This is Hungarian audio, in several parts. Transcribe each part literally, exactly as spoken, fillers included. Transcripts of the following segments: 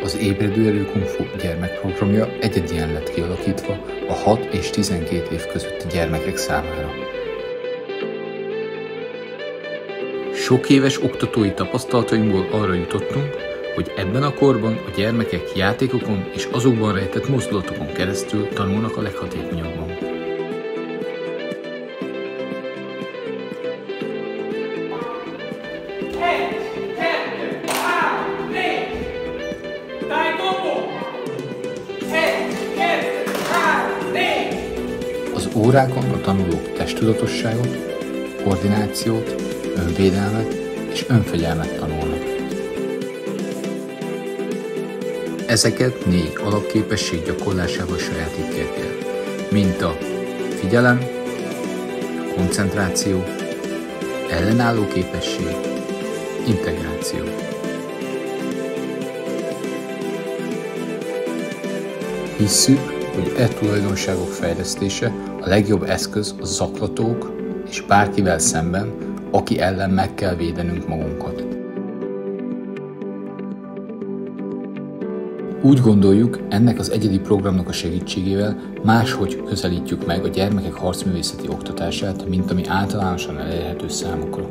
Az Ébredő Erő Kung Fu gyermekprogramja egyedien lett kialakítva a hat és tizenkét év közötti gyermekek számára. Sok éves oktatói tapasztalatainkból arra jutottunk, hogy ebben a korban a gyermekek játékokon és azokban rejtett mozdulatokon keresztül tanulnak a leghatékonyabban. Az órákon a tanulók testtudatosságot, koordinációt, önvédelmet és önfegyelmet tanulnak. Ezeket négy alapképesség gyakorlásával sajátítják el, mint a figyelem, koncentráció, ellenálló képesség, integráció. Hisszük, hogy e tulajdonságok fejlesztése a legjobb eszköz a zaklatók és bárkivel szemben, aki ellen meg kell védenünk magunkat. Úgy gondoljuk, ennek az egyedi programnak a segítségével máshogy közelítjük meg a gyermekek harcművészeti oktatását, mint ami általánosan elérhető számukra.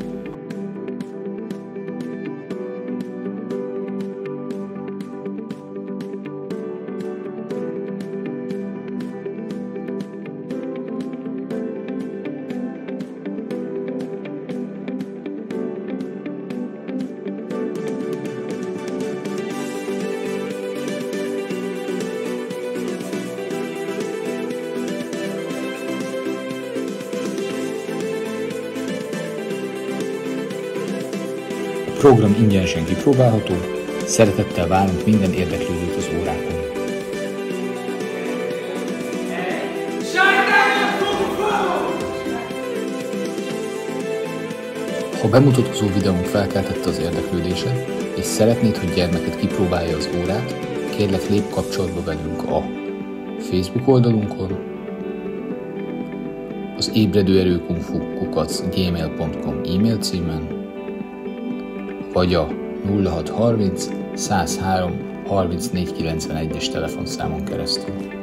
A program ingyenesen kipróbálható, szeretettel várunk minden érdeklődőt az órákon. Ha bemutatkozó videónk felkeltette az érdeklődésed, és szeretnéd, hogy gyermeked kipróbálja az órát, kérlek lépj kapcsolatba velünk a Facebook oldalunkon, az ébredőerő kung fu kukac gmail pont com e-mail címen, vagy a nulla hat harminc, százhárom, harmincnégy kilencvenegyes telefonszámon keresztül.